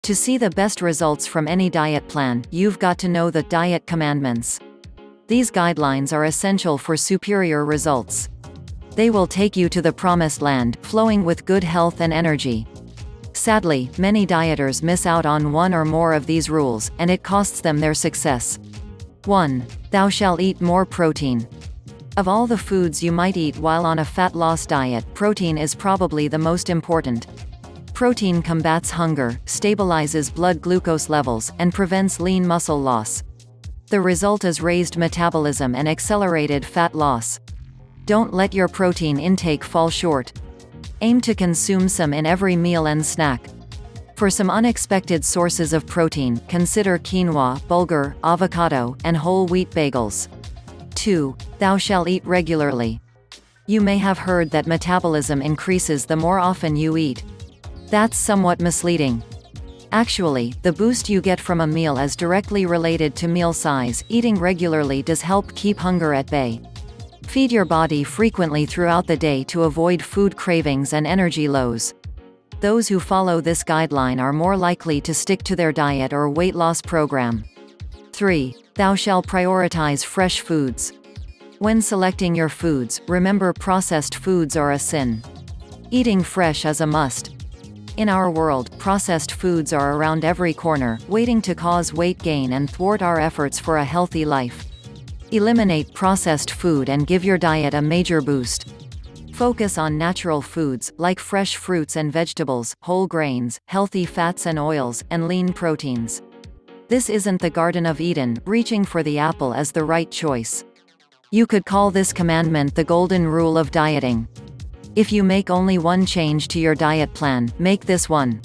To see the best results from any diet plan, you've got to know the diet commandments. These guidelines are essential for superior results. They will take you to the promised land, flowing with good health and energy. Sadly, many dieters miss out on one or more of these rules, and it costs them their success. 1. Thou shalt eat more protein. Of all the foods you might eat while on a fat loss diet, protein is probably the most important. Protein combats hunger, stabilizes blood glucose levels, and prevents lean muscle loss. The result is raised metabolism and accelerated fat loss. Don't let your protein intake fall short. Aim to consume some in every meal and snack. For some unexpected sources of protein, consider quinoa, bulgur, avocado, and whole wheat bagels. 2. Thou shalt eat regularly. You may have heard that metabolism increases the more often you eat. That's somewhat misleading. Actually, the boost you get from a meal is directly related to meal size. Eating regularly does help keep hunger at bay. Feed your body frequently throughout the day to avoid food cravings and energy lows. Those who follow this guideline are more likely to stick to their diet or weight loss program. 3. Thou shalt prioritize fresh foods. When selecting your foods, remember processed foods are a sin. Eating fresh is a must. In our world, processed foods are around every corner, waiting to cause weight gain and thwart our efforts for a healthy life. Eliminate processed food and give your diet a major boost. Focus on natural foods, like fresh fruits and vegetables, whole grains, healthy fats and oils, and lean proteins. This isn't the Garden of Eden. Reaching for the apple is the right choice. You could call this commandment the golden rule of dieting. If you make only one change to your diet plan, make this one.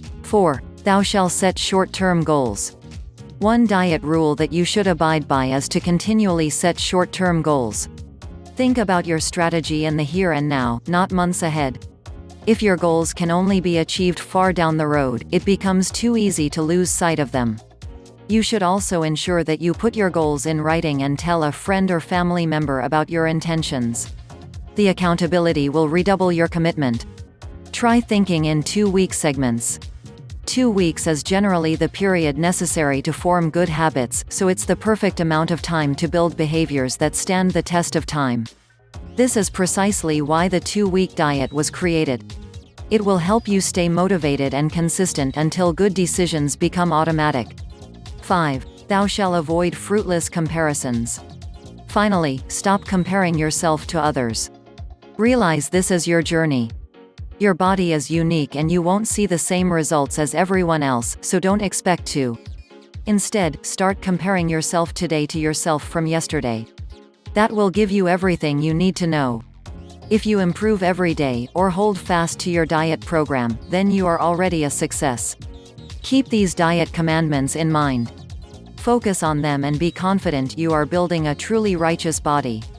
4. Thou shalt set short-term goals. One diet rule that you should abide by is to continually set short-term goals. Think about your strategy in the here and now, not months ahead. If your goals can only be achieved far down the road, it becomes too easy to lose sight of them. You should also ensure that you put your goals in writing and tell a friend or family member about your intentions. The accountability will redouble your commitment. Try thinking in 2-week segments. 2 weeks is generally the period necessary to form good habits, so it's the perfect amount of time to build behaviors that stand the test of time. This is precisely why the 2-week diet was created. It will help you stay motivated and consistent until good decisions become automatic. 5. Thou shalt avoid fruitless comparisons. Finally, stop comparing yourself to others. Realize this is your journey. Your body is unique and you won't see the same results as everyone else, so don't expect to. Instead, start comparing yourself today to yourself from yesterday. That will give you everything you need to know. If you improve every day, or hold fast to your diet program, then you are already a success. Keep these diet commandments in mind. Focus on them and be confident you are building a truly righteous body.